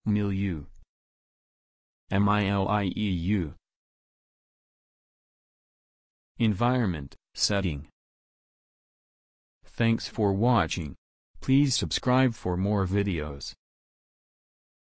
Milieu. Milieu. Environment, setting. Thanks for watching. Please subscribe for more videos.